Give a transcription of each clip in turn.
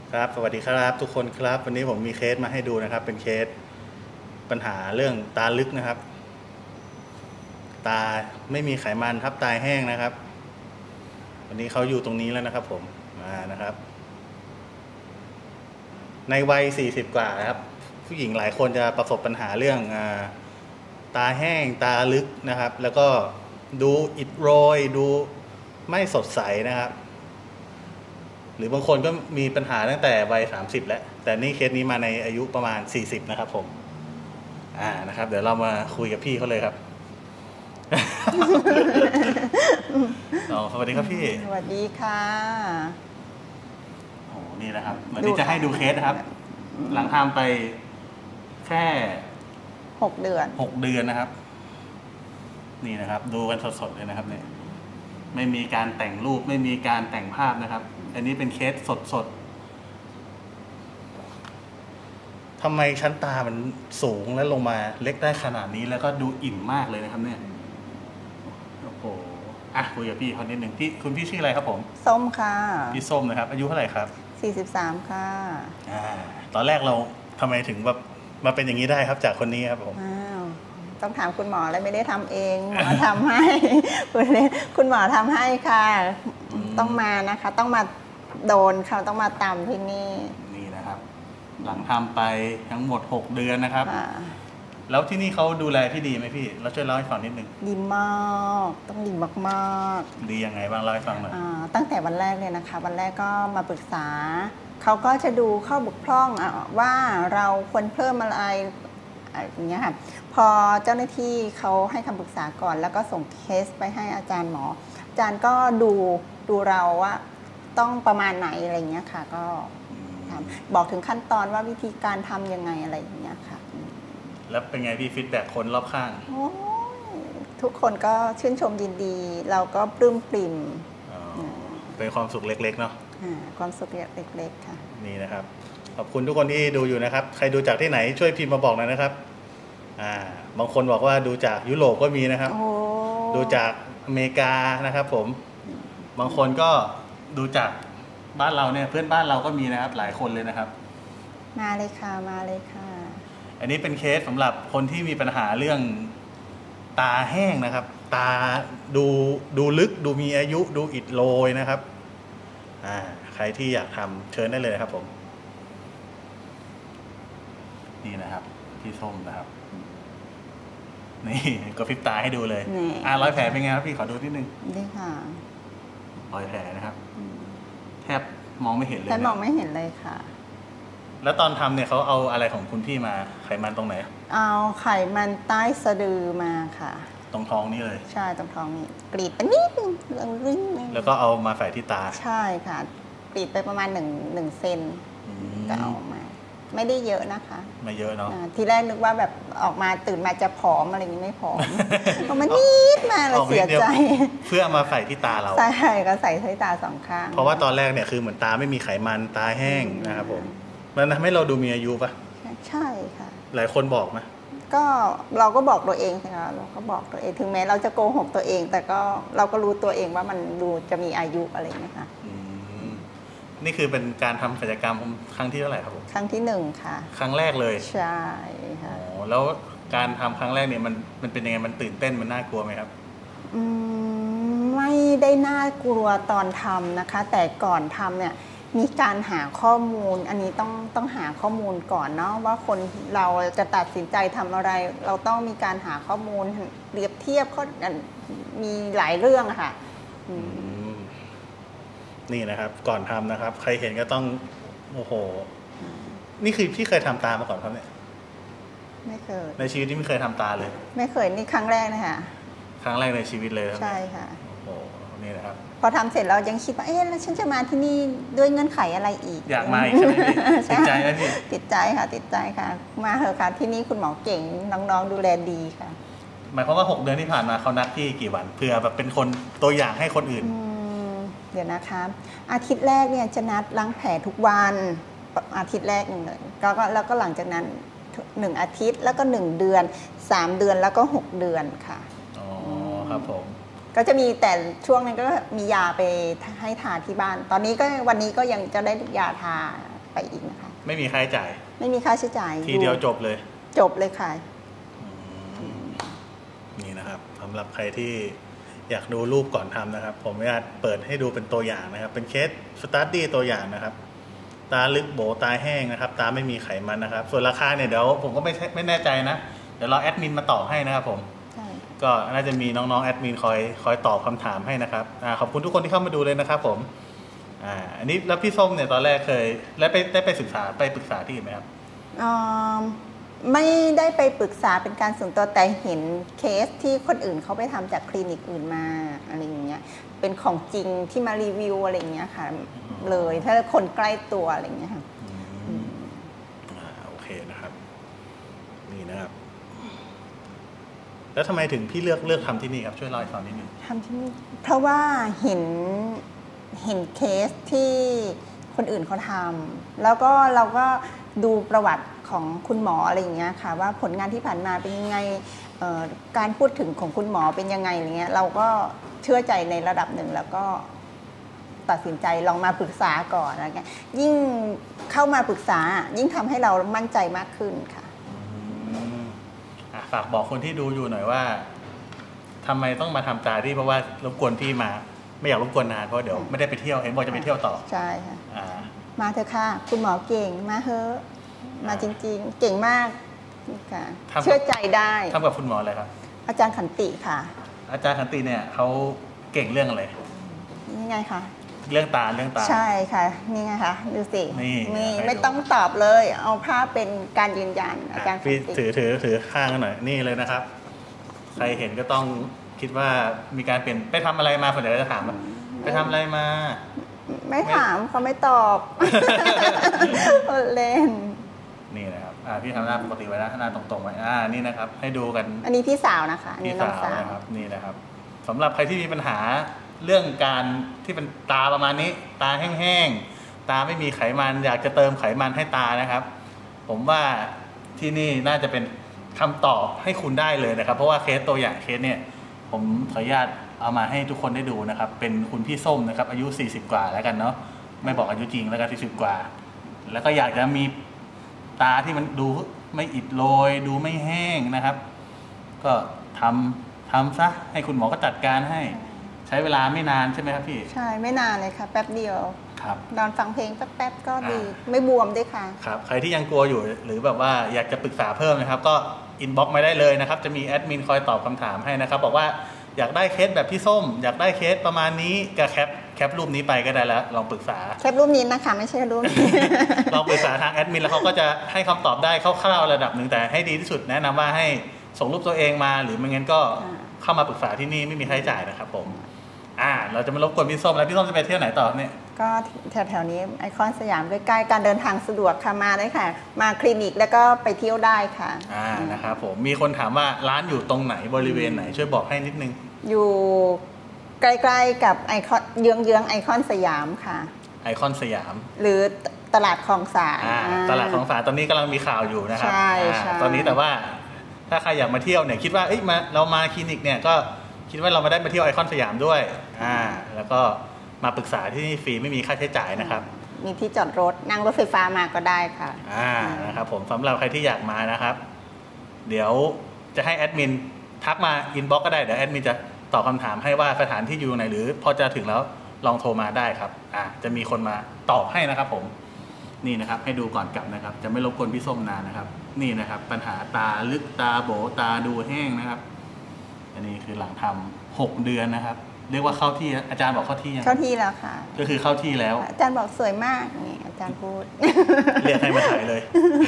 ครับสวัสดีครับทุกคนครับวันนี้ผมมีเคสมาให้ดูนะครับเป็นเคสปัญหาเรื่องตาลึกนะครับตาไม่มีไขมันทับตาแห้งนะครับวันนี้เขาอยู่ตรงนี้แล้วนะครับผมมานะครับในวัย40กว่าครับผู้หญิงหลายคนจะประสบปัญหาเรื่องตาแห้งตาลึกนะครับแล้วก็ดูอิดโรยดูไม่สดใสนะครับหรือบางคนก็มีปัญหาตั้งแต่วัย30แล้วแต่นี่เคสนี้มาในอายุประมาณ40นะครับผมนะครับเดี๋ยวเรามาคุยกับพี่เขาเลยครับ สวัสดีครับพี่สวัสดีค่ะโอ้นี่นะครับวันนี้จะให้ดูเคสนะครับหลังทำไปแค่ 6 เดือนนะครับนี่นะครับดูกันสดๆเลยนะครับเนี่ยไม่มีการแต่งรูปไม่มีการแต่งภาพนะครับอันนี้เป็นเคสสดๆทำไมชั้นตามันสูงและลงมาเล็กได้ขนาดนี้แล้วก็ดูอิ่มมากเลยนะครับเนี่ยโอ้โหคุยกับพี่เขานิดหนึ่งคุณพี่ชื่ออะไรครับผมส้มค่ะพี่ส้มนะครับอายุเท่าไหร่ครับ 43ค่ะตอนแรกเราทำไมถึงแบบมาเป็นอย่างนี้ได้ครับจากคนนี้ครับผมต้องถามคุณหมอแล้วไม่ได้ทำเองหมอทำให้ คุณหมอทำให้ค่ะต้องมานะคะต้องมาโดนเขาต้องมาตำที่นี่นะครับหลังทำไปทั้งหมด6 เดือนนะครับแล้วที่นี่เขาดูแลพี่ดีไหมพี่เราช่วยเล่าให้ฟังนิดนึงดีมากต้องดีมากๆดียังไงบ้างเล่าให้ฟังหน่อยตั้งแต่วันแรกเลยนะคะวันแรกก็มาปรึกษาเขาก็จะดูข้อบกพร่องว่าเราควรเพิ่มอะไรอย่างเงี้ยค่ะพอเจ้าหน้าที่เขาให้คำปรึกษาก่อนแล้วก็ส่งเคสไปให้อาจารย์หมออาจารย์ก็ดูเราว่าต้องประมาณไหนอะไรเงี้ยค่ะก็บอกถึงขั้นตอนว่าวิธีการทำยังไงอะไรอย่างเงี้ยค่ะแล้วเป็นไงพี่ฟีดแบ็กคนรอบข้างทุกคนก็ชื่นชมยินดีเราก็ปลื้มปริ่มเป็นความสุขเล็กๆเนาะความสุขเล็กๆค่ะนี่นะครับขอบคุณทุกคนที่ดูอยู่นะครับใครดูจากที่ไหนช่วยพิมพ์มาบอกหน่อยนะครับบางคนบอกว่าดูจากยุโรปก็มีนะครับดูจากอเมริกานะครับผมบางคนก็ดูจากบ้านเราเนี่ยเพื่อนบ้านเราก็มีนะครับหลายคนเลยนะครับมาเลยค่ะมาเลยค่ะอันนี้เป็นเคสสำหรับคนที่มีปัญหาเรื่องตาแห้งนะครับตาดูลึกดูมีอายุดูอิดโรยนะครับใครที่อยากทำเชิญได้เลยนะครับผมนี่นะครับพี่ส้มนะครับนี่ก็พริบตาให้ดูเลยรอยแผลเป็นไงครับพี่ขอดูนิดนึงนี่ค่ะรอยแผลนะครับแทบมองไม่เห็นเลยแทบมองไม่เห็นเลยค่ะแล้วตอนทำเนี่ยเขาเอาอะไรของคุณพี่มาไขมันตรงไหนเอาไขมันใต้สะดือมาค่ะตรงท้องนี่เลยใช่ตรงท้องนี่กรีดไปนิดนึงแล้วก็เอามาใส่ที่ตาใช่ค่ะกรีดไปประมาณ1 เซนก็เอามาไม่ได้เยอะนะคะไม่เยอะเนาะทีแรกนึกว่าแบบออกมาตื่นมาจะผอมอะไรอย่างนี้ไม่ผอมเพราะมันนิดมาเลยเสียใจเพื่อมาใส่ที่ตาเราใช่ก็ใส่ที่ตา2 ข้างเพราะว่าตอนแรกเนี่ยคือเหมือนตาไม่มีไขมันตาแห้งนะครับผมมันทำให้เราดูมีอายุปะใช่ค่ะหลายคนบอกไหมก็เราก็บอกตัวเองนะคะเราก็บอกตัวเองถึงแม้เราจะโกหกตัวเองแต่ก็เราก็รู้ตัวเองว่ามันดูจะมีอายุอะไรอย่างเงี้ยค่ะนี่คือเป็นการทำศัลยกรรมครั้งที่เท่าไหร่ครับผมครั้งที่1ค่ะครั้งแรกเลยใช่ค่ะแล้วการทำครั้งแรกเนี่ยมันเป็นยังไงมันตื่นเต้นมันน่ากลัวไหมครับไม่ได้น่ากลัวตอนทำนะคะแต่ก่อนทำเนี่ยมีการหาข้อมูลอันนี้ต้องหาข้อมูลก่อนเนาะว่าคนเราจะตัดสินใจทำอะไรเราต้องมีการหาข้อมูลเปรียบเทียบข้อมีหลายเรื่องค่ะนี่นะครับก่อนทำนะครับใครเห็นก็ต้องโอ้โหนี่คือพี่เคยทำตามาก่อนครับเนี่ยไม่เคยในชีวิตนี้ไม่เคยทำตาเลยไม่เคยนี่ครั้งแรกนะคะครั้งแรกในชีวิตเลยใช่ค่ะโอ้โหนี่นะครับพอทำเสร็จเรายังคิดว่าแล้วฉันจะมาที่นี่ด้วยเงื่อนไขอะไรอีกอยากมาอีกใช่ไหมพี่ติดใจไหมพี่ติดใจค่ะติดใจค่ะมาเถอะค่ะที่นี่คุณหมอเก่งน้องๆดูแลดีค่ะหมายความว่า6 เดือนที่ผ่านมาเขานัดที่กี่วันเพื่อแบบเป็นคนตัวอย่างให้คนอื่นเดี๋ยวนะคะอาทิตย์แรกเนี่ยจะนัดล้างแผลทุกวันอาทิตย์แรกหนึ่งเลยแล้วก็หลังจากนั้น1 อาทิตย์แล้วก็1 เดือน3 เดือนแล้วก็6 เดือนค่ะอ๋อครับผมก็จะมีแต่ช่วงนั้นก็มียาไปให้ทาที่บ้านตอนนี้ก็วันนี้ก็ยังจะได้ยาทาไปอีกนะคะไม่มีค่าใช้จ่ายไม่มีค่าใช้จ่ายทีเดียวจบเลยจบเลยค่ะนี่นะครับสำหรับใครที่อยากดูรูปก่อนทำนะครับผมอยากเปิดให้ดูเป็นตัวอย่างนะครับเป็นเคสสตาร์ดี้ตัวอย่างนะครับตาลึกโบตาแห้งนะครับตาไม่มีไขมันนะครับส่วนราคาเนี่ยเดี๋ยวผมก็ไม่แน่ใจนะเดี๋ยวรอแอดมินมาตอบให้นะครับผมก็น่าจะมีน้องๆแอดมินคอยตอบคำถามให้นะครับขอบคุณทุกคนที่เข้ามาดูเลยนะครับผมอันนี้แล้วพี่ส้มเนี่ยตอนแรกเคยแล้วได้ไปศึกษาไปปรึกษาที่อื่นไหมครับไม่ได้ไปปรึกษาเป็นการส่วนตัวแต่เห็นเคสที่คนอื่นเขาไปทำจากคลินิกอื่นมาอะไรอย่างเงี้ยเป็นของจริงที่มารีวิวอะไรอย่างเงี้ยค่ะเลยถ้าคนใกล้ตัวอะไรอย่างเงี้ยค่ะโอเคนะครับนี่นะครับแล้วทำไมถึงพี่เลือกทำที่นี่ครับช่วยเล่าให้ฟังนิดนึงทำที่นี่เพราะว่าเห็นเคสที่คนอื่นเขาทำแล้วก็เราก็ดูประวัติของคุณหมออะไรอย่างเงี้ยค่ะว่าผลงานที่ผ่านมาเป็นยังไงการพูดถึงของคุณหมอเป็นยังไงอะไรเงี้ยเราก็เชื่อใจในระดับหนึ่งแล้วก็ตัดสินใจลองมาปรึกษาก่อนอะไรเงี้ยยิ่งเข้ามาปรึกษายิ่งทำให้เรามั่นใจมากขึ้นค่ะฝากบอกคนที่ดูอยู่หน่อยว่าทำไมต้องมาทำตาที่เพราะว่ารบกวนพี่มาไม่อยากรบกวนนานเพราะเดี๋ยวไม่ได้ไปเที่ยวเห็นบอกจะไปเที่ยวต่อใช่ค่ะมาเถอะค่ะคุณหมอเก่งมาเถอะมาจริงๆเก่งมากค่ะเชื่อใจได้ทำกับคุณหมออะไรครับอาจารย์ขันติค่ะอาจารย์ขันติเนี่ยเขาเก่งเรื่องอะไรนี่ไงคะเรื่องตาใช่ค่ะนี่ไงคะดูสินี่ไม่ต้องตอบเลยเอาภาพเป็นการยืนยันอาจารย์ขันติถือข้างกันหน่อยนี่เลยนะครับใครเห็นก็ต้องคิดว่ามีการเปลี่ยนไปทำอะไรมาผมเดี๋ยวจะถามว่าไปทำอะไรมาไม่ถามเขาไม่ตอบเล่นนี่นะครับพี่ทำหน้าปกติไว้นะหน้าตรงๆไว้นี่นะครับให้ดูกันอันนี้พี่สาวนะคะพี่สาวนะครับนี่นะครับสำหรับใครที่มีปัญหาเรื่องการที่เป็นตาประมาณนี้ตาแห้งๆตาไม่มีไขมันอยากจะเติมไขมันให้ตานะครับผมว่าที่นี่น่าจะเป็นคำตอบให้คุณได้เลยนะครับเพราะว่าเคสตัวอย่างเคสเนี่ยผมขออนุญาตเอามาให้ทุกคนได้ดูนะครับเป็นคุณพี่ส้มนะครับอายุ40กว่าแล้วกันเนาะไม่บอกอายุจริงแล้วกัน40กว่าแล้วก็อยากจะมีตาที่มันดูไม่อิดโรยดูไม่แห้งนะครับก็ทำซะให้คุณหมอก็จัดการให้ใช้เวลาไม่นานใช่ไหมครับพี่ใช่ไม่นานเลยค่ะแป๊บเดียวครับนอนฟังเพลงแป๊บๆก็ดีไม่บวมด้วยค่ะครับใครที่ยังกลัวอยู่หรือแบบว่าอยากจะปรึกษาเพิ่มนะครับก็อินบ็อกซ์มาได้เลยนะครับจะมีแอดมินคอยตอบคำถามให้นะครับบอกว่าอยากได้เคสแบบพี่ส้มอยากได้เคสประมาณนี้ก็แคปรูปนี้ไปก็ได้แล้วลองปรึกษาแคปรูปนี้นะคะไม่ใช่รูปนี้ลองปรึกษาทางแอดมินแล้วเขาก็จะให้คำตอบได้คร่าวๆระดับหนึ่งแต่ให้ดีที่สุดแนะนำว่าให้ส่งรูปตัวเองมาหรือไม่งั้นก็เข้ามาปรึกษาที่นี่ไม่มีค่าใช้จ่ายนะครับผมเราจะมารบกวนพี่ส้มแล้วพี่ส้มจะไปเที่ยวไหนต่อเนี่ยก็แถวๆนี้ไอคอนสยามใกล้ๆการเดินทางสะดวกค่ะมาได้ค่ะมาคลินิกแล้วก็ไปเที่ยวได้ค่ะนะครับผมมีคนถามว่าร้านอยู่ตรงไหนบริเวณไหนช่วยบอกให้นิดนึงอยู่ใกล้ๆกับไอคอนเยื้องไอคอนสยามค่ะไอคอนสยามหรือตลาดคลองสานตลาดคลองสานตอนนี้กำลังมีข่าวอยู่นะครับใช่ตอนนี้แต่ว่าถ้าใครอยากมาเที่ยวเนี่ยคิดว่าเรามาคลินิกเนี่ยก็คิดว่าเรามาได้มาเที่ยวไอคอนสยามด้วยแล้วก็มาปรึกษาที่นี่ฟรีไม่มีค่าใช้จ่ายนะครับมีที่จอดรถนั่งรถไฟฟ้ามาก็ได้ค่ะนะครับผมสำหรับใครที่อยากมานะครับเดี๋ยวจะให้แอดมินทักมาอินบ็อกซ์ก็ได้เดี๋ยวแอดมินจะตอบคำถามให้ว่าสถานที่อยู่ไหนหรือพอจะถึงแล้วลองโทรมาได้ครับจะมีคนมาตอบให้นะครับผมนี่นะครับให้ดูก่อนกลับนะครับจะไม่รบกวนพี่ส้มนานนะครับนี่นะครับปัญหาตาลึกตาโบตาดูแห้งนะครับอันนี้คือหลังทำ6 เดือนนะครับเรียกว่าเข้าที่อาจารย์บอกเข้าที่ยังเข้าที่แล้วค่ะก็คือเข้าที่แล้วอาจารย์บอกสวยมากนี่อาจารย์พูดเรียกให้มาถ่ายเลย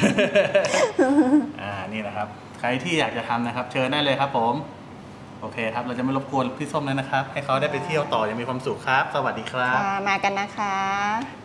นี่นะครับใครที่อยากจะทำนะครับเชิญได้เลยครับผมโอเคครับเราจะไม่รบกวนพี่ส้มแล้วนะครับให้เขาได้ไปเที่ยวต่ออย่างมีความสุขครับสวัสดีครับมากันนะคะ